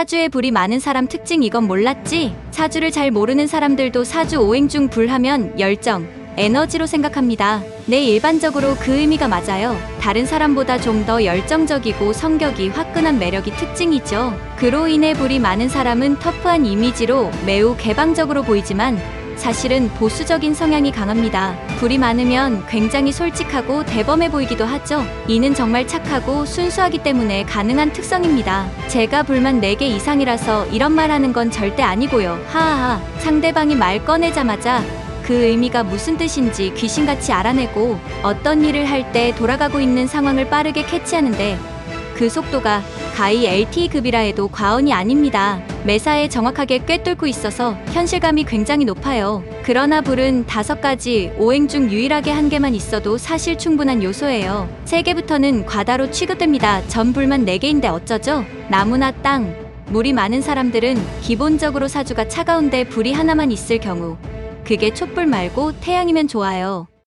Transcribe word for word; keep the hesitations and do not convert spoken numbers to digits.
사주에 불이 많은 사람 특징 이건 몰랐지? 사주를 잘 모르는 사람들도 사주 오행 중 불하면 열정, 에너지로 생각합니다. 네, 일반적으로 그 의미가 맞아요. 다른 사람보다 좀 더 열정적이고 성격이 화끈한 매력이 특징이죠. 그로 인해 불이 많은 사람은 터프한 이미지로 매우 개방적으로 보이지만 사실은 보수적인 성향이 강합니다. 불이 많으면 굉장히 솔직하고 대범해 보이기도 하죠. 이는 정말 착하고 순수하기 때문에 가능한 특성입니다. 제가 불만 네 개 이상이라서 이런 말 하는 건 절대 아니고요. 하하하. 상대방이 말 꺼내자마자 그 의미가 무슨 뜻인지 귀신같이 알아내고 어떤 일을 할 때 돌아가고 있는 상황을 빠르게 캐치하는데 그 속도가 가히 엘티이급이라 해도 과언이 아닙니다. 매사에 정확하게 꿰뚫고 있어서 현실감이 굉장히 높아요. 그러나 불은 다섯 가지 오행 중 유일하게 한 개만 있어도 사실 충분한 요소예요. 세 개부터는 과다로 취급됩니다. 전 불만 네 개인데 어쩌죠? 나무나 땅, 물이 많은 사람들은 기본적으로 사주가 차가운데 불이 하나만 있을 경우 그게 촛불 말고 태양이면 좋아요.